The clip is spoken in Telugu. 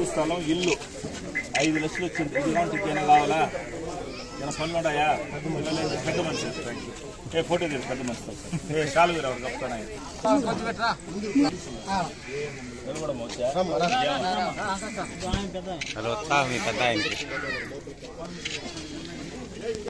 సెంటు స్థలం ఇల్లు 5 లక్షలు వచ్చింది. ఇలాంటి ఏమైనా కావాలా? ఏమైనా పనులు ఉన్నాయా? పెద్ద మనిషి ఫోటో తీరు పెద్ద మనిషి చాలు మీరు ఎవరు చెప్తాను కూడా మోసా